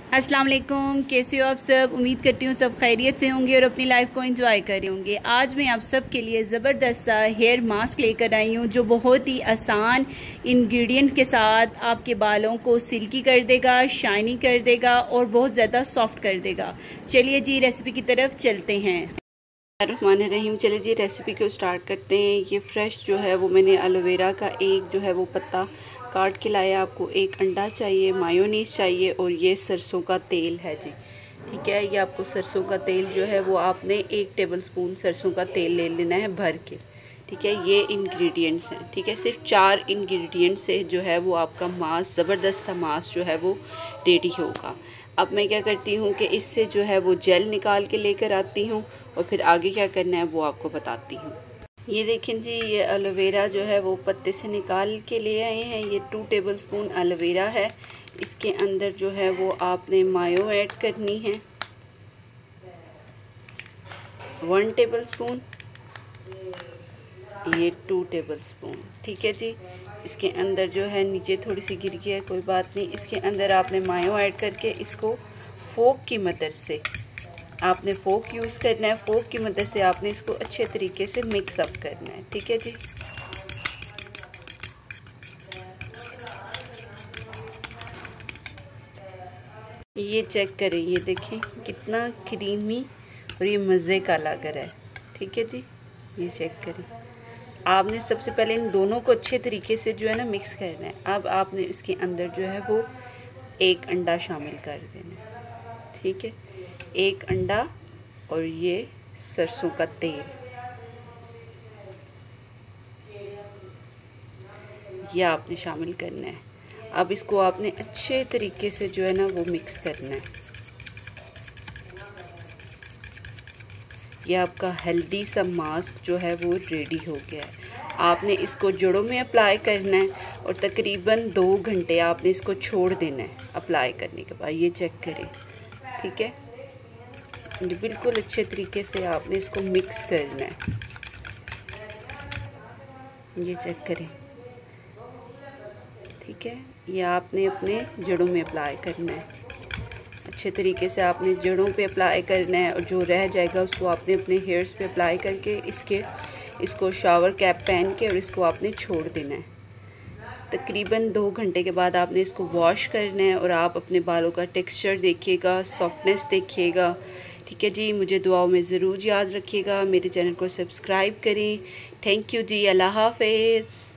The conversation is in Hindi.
अस्सलाम वालेकुम, कैसे हो आप सब। उम्मीद करती हूँ सब खैरियत से होंगे और अपनी लाइफ को एंजॉय कर रहे होंगे। आज मैं आप सब के लिए ज़बरदस्त सा हेयर मास्क लेकर आई हूँ जो बहुत ही आसान इंग्रेडिएंट के साथ आपके बालों को सिल्की कर देगा, शाइनी कर देगा और बहुत ज़्यादा सॉफ्ट कर देगा। चलिए जी रेसिपी की तरफ चलते हैं। रहमान रहीम। चलिए जी रेसिपी को स्टार्ट करते हैं। ये फ्रेश जो है वो मैंने एलोवेरा का एक जो है वो पत्ता काट के लाया। आपको एक अंडा चाहिए, मायोनीज चाहिए और ये सरसों का तेल है जी। ठीक है, ये आपको सरसों का तेल जो है वो आपने 1 टेबलस्पून सरसों का तेल ले लेना है भर के। ठीक है, ये इंग्रेडिएंट्स हैं। ठीक है, सिर्फ 4 इंग्रेडिएंट्स से जो है वो आपका मास्क, ज़बरदस्त सा मास्क जो है वो रेडी होगा। अब मैं क्या करती हूँ कि इससे जो है वो जेल निकाल के लेकर आती हूँ और फिर आगे क्या करना है वो आपको बताती हूँ। ये देखें जी, ये एलोवेरा जो है वो पत्ते से निकाल के ले आए हैं। ये 2 टेबलस्पून एलोवेरा है। इसके अंदर जो है वो आपने मायो ऐड करनी है 1 टेबलस्पून, ये 2 टेबलस्पून। ठीक है जी, इसके अंदर जो है नीचे थोड़ी सी गिर गई है, कोई बात नहीं। इसके अंदर आपने मायो ऐड करके इसको फोक की मदद से आपने फोक यूज़ करना है। फोक की मदद से आपने इसको अच्छे तरीके से मिक्स अप करना है। ठीक है जी, ये चेक करें, ये देखें कितना क्रीमी और ये मज़े का लग रहा है। ठीक है जी, ये चेक करें। आपने सबसे पहले इन दोनों को अच्छे तरीके से जो है ना मिक्स करना है। अब आपने इसके अंदर जो है वो 1 अंडा शामिल कर देना है। ठीक है, 1 अंडा और ये सरसों का तेल, ये आपने शामिल करना है। अब इसको आपने अच्छे तरीके से जो है ना वो मिक्स करना है। ये आपका हेल्दी सा मास्क जो है वो रेडी हो गया है। आपने इसको जड़ों में अप्लाई करना है और तकरीबन 2 घंटे आपने इसको छोड़ देना है अप्लाई करने के बाद। ये चेक करें। ठीक है, ये बिल्कुल अच्छे तरीके से आपने इसको मिक्स करना है। ये चेक करें। ठीक है, ये आपने अपने जड़ों में अप्लाई करना है। अच्छे तरीके से आपने जड़ों पे अप्लाई करना है और जो रह जाएगा उसको आपने अपने हेयर्स पे अप्लाई करके इसको शावर कैप पहन के और इसको आपने छोड़ देना है। तकरीबन 2 घंटे के बाद आपने इसको वॉश करना है और आप अपने बालों का टेक्सचर देखिएगा, सॉफ्टनेस देखिएगा। ठीक है जी, मुझे दुआओं में ज़रूर याद रखिएगा। मेरे चैनल को सब्सक्राइब करें। थैंक यू जी, अल्लाह हाफ़िज़।